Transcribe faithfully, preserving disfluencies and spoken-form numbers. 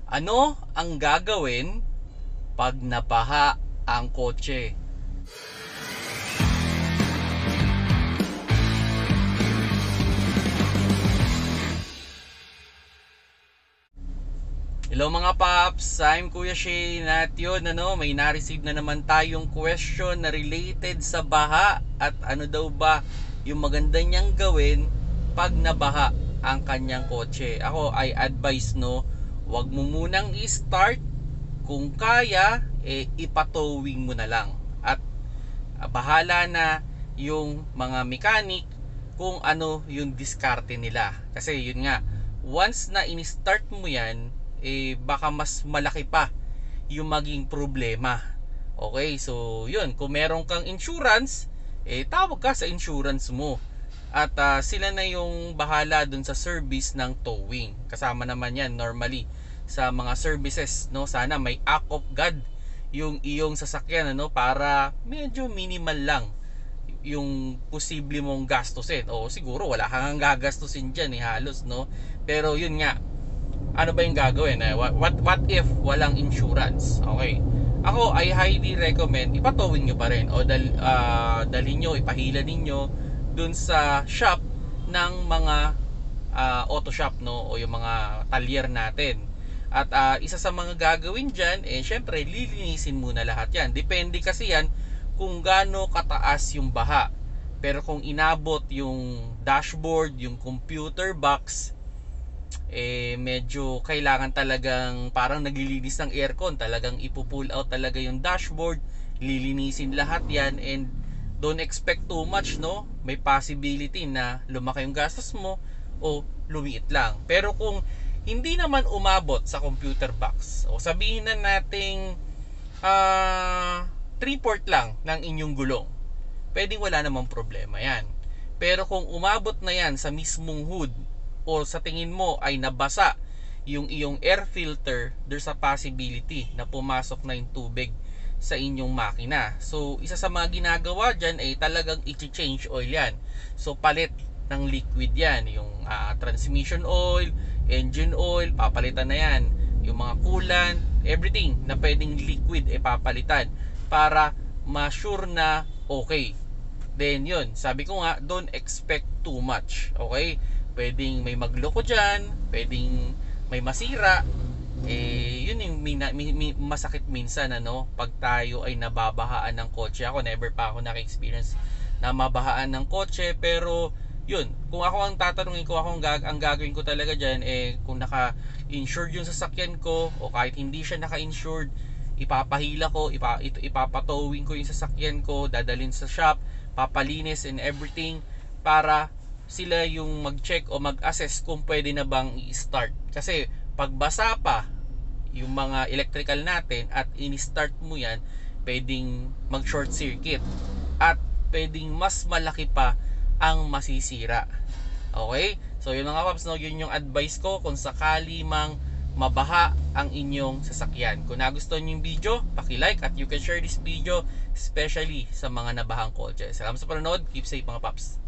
Ano ang gagawin pag nabaha ang kotse? Hello mga paps, I'm Kuya Shane at yun ano, may na-receive na naman tayong question na related sa baha at ano daw ba yung maganda niyang gawin pag nabaha ang kanyang kotse. Ako ay advice no, wag mo munang i-start, kung kaya eh ipatowing mo na lang at ah, bahala na yung mga mechanic kung ano yung diskarte nila. Kasi yun nga, once na in-start mo yan, eh baka mas malaki pa yung maging problema. Okay, so yun, kung meron kang insurance, eh tawag ka sa insurance mo. At uh, sila na yung bahala dun sa service ng towing. Kasama naman yan normally sa mga services, no? Sana may act of God yung iyong sasakyan, ano, para medyo minimal lang yung posible mong gastusin. O siguro wala kang gagastusin diyan eh halos, no? Pero yun nga, ano ba yung gagawin? Eh? What, what, what if walang insurance? Okay. Ako, I highly recommend, ipatowing nyo pa rin. O dal, uh, dalhin nyo, ipahila ninyo dun sa shop ng mga uh, auto shop, no? O yung mga talyer natin. At uh, isa sa mga gagawin dyan, eh, syempre, lilinisin muna lahat yan. Depende kasi yan kung gaano kataas yung baha. Pero kung inabot yung dashboard, yung computer box, eh medyo kailangan talagang parang naglilinis ng aircon, talagang ipo-pull out talaga yung dashboard, lilinisin lahat yan, and don't expect too much, no? May possibility na lumaki yung gastos mo o lumiit lang. Pero kung hindi naman umabot sa computer box, o sabihin na nating uh, three port lang ng inyong gulong, pwedeng wala namang problema yan. Pero kung umabot na yan sa mismong hood, o sa tingin mo ay nabasa yung iyong air filter, there's a possibility na pumasok na yung tubig sa inyong makina. So isa sa mga ginagawa dyan ay talagang i-change oil yan. So palit ng liquid yan, yung uh, transmission oil, engine oil, papalitan na yan. Yung mga coolant, everything na pwedeng liquid ay papalitan para ma-sure na okay. Then yun, sabi ko nga, don't expect too much. Okay? Pwedeng may magloko dyan, pwedeng may masira. Eh, yun yung mina, mi, mi, masakit minsan, ano, pag tayo ay nababahaan ng kotse. Ako, never pa ako naka-experience na mabahaan ng kotse. Pero, yun, kung ako ang tatanungin ko, ako ang, gag ang gagawin ko talaga dyan, eh, kung naka-insured yung sasakyan ko, o kahit hindi siya naka-insured, ipapahila ko, ipa, ipapatowing ko yung sasakyan ko, dadalhin sa shop, papalinis and everything, para sila yung mag-check o mag-assess kung pwede na bang i-start. Kasi pag basa pa yung mga electrical natin at in-start mo yan, pwedeng mag-short circuit at pwedeng mas malaki pa ang masisira. Okay? So yun mga paps, no, yun yung advice ko kung sakali mang mabaha ang inyong sasakyan. Kung nagustuhan niyo yung video, paki-like at you can share this video especially sa mga nabahang kotse. Salamat sa panonood. Keep safe mga paps.